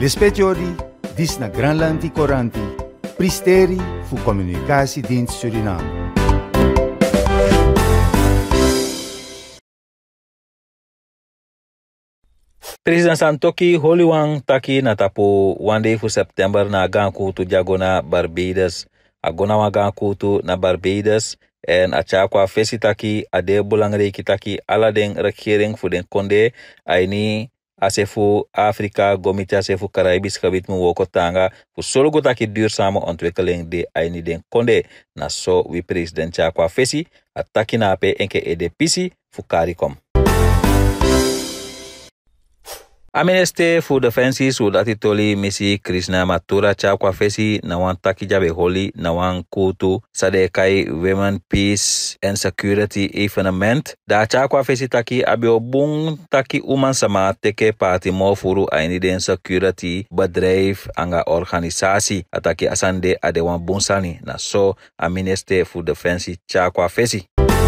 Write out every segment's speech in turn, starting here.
Lispetiori, dis na Granlandi Coranti, Pristeri fu Communicatiedienst Suriname. President Santoki Holiwang taki na tapu 1 day fu September na gankutu jagona Barbados. Agona wa gankutu na Barbados en achakwa fesi taki ade belangrijk taki ala den regering fu den konde aini asefu Afrika gomiti asefu Caribisch gebied mu woko tanga fu solo taki duurzame ontwikkeling de aini den konde na so wi president chakwa fesi ataki na pe enke edepisi fu CARICOM. A minister voor Defensie zodat itoli misi Krishna Mathura chakwa fesi na wan taki jabe holi na wan kutu sadekai Women Peace and Security evenement. Da chakwa fesi taki abio bung taki uman sama teke party mo furu aini den security bedrijf anga organisatie ataki asande ade wan bunsani na so a minister voor Defensie chakwa fesi.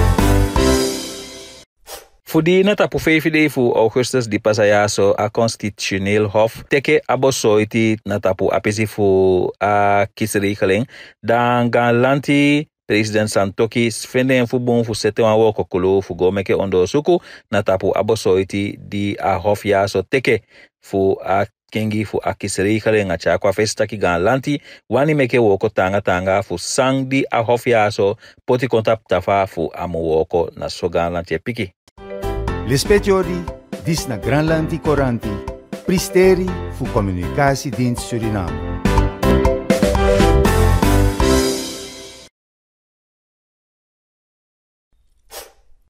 Fudi na tapu VVD fu Augustus di pasayaso a constitutioneel hof teke abosoiti na tapu apesi fu a kisregeling dan gaan lanti president Santoki vinden fu bon fu sete wan woko kolo fu go meke ondo suku na tapu abosoiti di a hof yaso teke fu a kengi fu a kisregeling a chakwa festa ki gaan lanti wani meke woko tanga fu sang di a hof yaso poti kontap tafa fu amu woko na so gaan lanti piki. Lispetiori, dis na Granlandi Coranti, Pristeri fu Communicatiedienst Suriname.